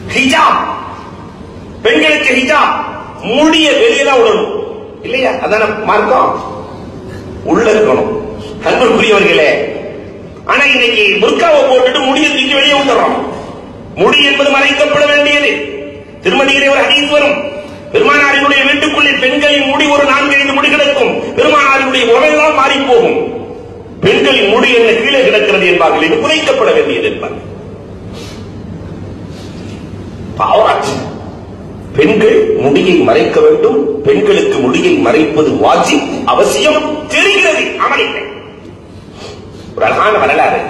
ஹிஜாப், பெண்களுக்கு ஹிஜாப், முடிய வெளியதான் விடணும் இல்லையா? அதான மார்க்கம், உள்ள இருக்கணும். அன்புக்குரியவர்களே, ஆனா இன்னைக்கு புர்காவை போட்டுட்டு முடிய தூக்கி வெளியே விட்டுறோம். முடி என்பது மறைக்கப்பட வேண்டியது. திருமதியிலே ஒரு ஹதீஸ் வரும், பெருமானாரினுடைய வீட்டுக்குள்ளே பெண்களின் முடி ஒரு 4-5 முடி கிடக்கும், பெருமானாரினுடைய உடலெல்லாம் மாறி போகும். பெண்களின் முடி என்ன கீழே கிடக்கிறது என்பார்கள், இது குறைக்கப்பட வேண்டியது என்பார்கள். பாவராட்சி. பெண்கள் முடியை மறைக்க வேண்டும். பெண்களுக்கு முடியை மறைப்பது வாஜிப், அவசியம், தெரிகிறது, அமலில்லை. ஒரு அழகான வரலாறு.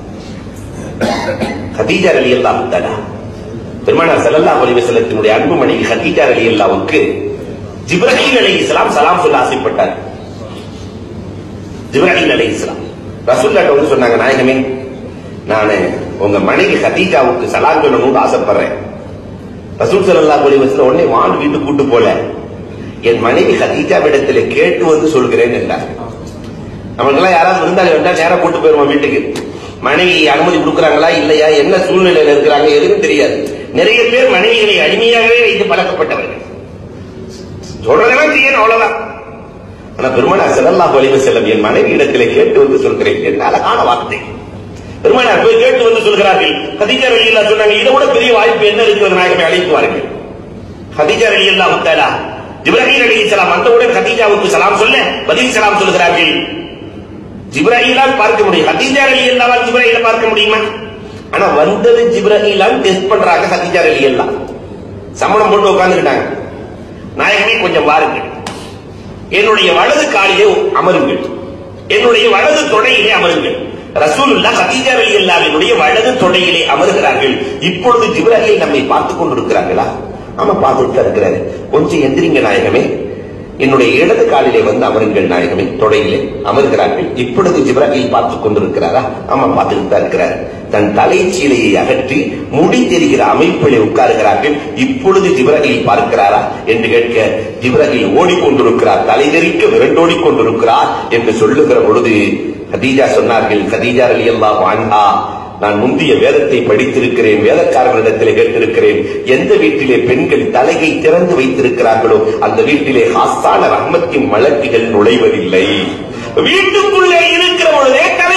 கதீஜா ரலியல்லாஹு தஆலா, பெருமானார் ஸல்லல்லாஹு அலைஹி வஸல்லத்தினுடைய அன்பு மனைவி கதீஜா ரலியல்லாஹுவுக்கு ஜிப்ரீல் அலைஹிஸ்ஸலாம் சலாம் சொல்ல ஆசைப்பட்டார். ஜிப்ரீல் அலைஹிஸ்ஸலாம் ரசூலுல்லாஹ் வந்து சொன்னாங்க, நாயகமே, நான் உங்க மனைவி கதீஜாவுக்கு சலாம் சொல்லணும்னு ஆசைப்படுறேன். ரசூல் ஸல்லல்லாஹு அலைஹி வஸல்லம் உடனே வான் வீட்டு கூட்டு போல, என் மனைவி கதீஜாவிடத்திலே கேட்டு வந்து சொல்கிறேன் என்றார். நமக்கெல்லாம் யாராவது விருந்தாளி வந்தா நேரா கூட்டு போயிருவோம் வீட்டுக்கு. மனைவி அனுமதி கொடுக்கறாங்களா இல்லையா, என்ன சூழ்நிலையில இருக்கிறாங்க எதுவும் தெரியாது. நிறைய பேர் மனைவிகளை அடிமையாகவே வைத்து பழக்கப்பட்டவர்கள். சொல்றதெல்லாம் செய்யணும், அவ்வளவுதான். ஆனா பெருமானார் ஸல்லல்லாஹு அலைஹி வஸல்லம் என் மனைவி இடத்திலே கேட்டு வந்து சொல்கிறேன் என்ன அழகான வார்த்தை. பெருமானார் போய் கேட்டு வந்து சொல்கிறார்கள். கதீஜா ரலியல்லாஹு சொன்னாங்க, இதை விட பெரிய வாய்ப்பு என்ன இருக்கிறது, நாயகமே அழைத்து வாருங்கள். கதீஜா ரலியல்லாஹு தஆலா ஜிப்ரீல் அலைஹிஸ்ஸலாம் வந்தவுடன் கதீஜாவுக்கு சலாம் சொல்ல பதில் சலாம் சொல்கிறார்கள். ஜிப்ரீலால் பார்க்க முடியும், கதீஜா ரலியல்லாஹு ஜிப்ரீலை பார்க்க முடியுமா? ஆனா வந்தது ஜிப்ரீலால் டெஸ்ட் பண்றாங்க. கதீஜா ரலியல்லாஹு சமணம் போட்டு உட்கார்ந்துட்டாங்க. நாயகமே கொஞ்சம் வாருங்கள், என்னுடைய வலது காலிலே அமருங்கள், என்னுடைய வலது தொடையிலே அமருங்கள். ரசூலுல்லாஹ் கதீஜா ரலியல்லாஹுவினுடைய வலது தொடையிலே அமருகிறார்கள். இப்பொழுது ஜிப்ரீல் நம்மை பார்த்துக் கொண்டிருக்கிறார்களா? ஆமா, பார்த்துட்டு இருக்கிறாரு. கொஞ்சம் எந்திரிங்க நாயகமே, என்னுடைய இடது காலிலே வந்து அமருங்கள் நாயகமே. தொடையிலே அமர்கிறார்கள். இப்பொழுது ஜிப்ரீல் பார்த்துக் கொண்டிருக்கிறாரா? ஆமா, பார்த்துட்டு தான் இருக்கிறார். தன் தலைச்சீலையை அகற்றி முடி தெரிகிற அமைப்பிலே உட்காருகிறார்கள். இப்பொழுது ஜிப்ரீல் பார்க்கிறாரா என்று கேட்க, ஜிப்ரீல் ஓடிக்கொண்டிருக்கிறார், தலைதெறிக்க விரண்டோடிக் கொண்டிருக்கிறார் என்று சொல்லுகிற பொழுது கதீஜா சொன்னார்கள், கதீஜா ரலியல்லாஹு அன்ஹா, நான் முந்திய வேதத்தை படித்திருக்கிறேன், வேதக்காரர்களிடத்திலே கேட்டிருக்கிறேன், எந்த வீட்டிலே பெண்கள் தலையை திறந்து வைத்திருக்கிறார்களோ அந்த வீட்டிலே ஹாஸான ரஹ்மத்தின் மலக்குகள் நுழைவதில்லை. வீட்டுக்குள்ளே இருக்கிற பொழுதே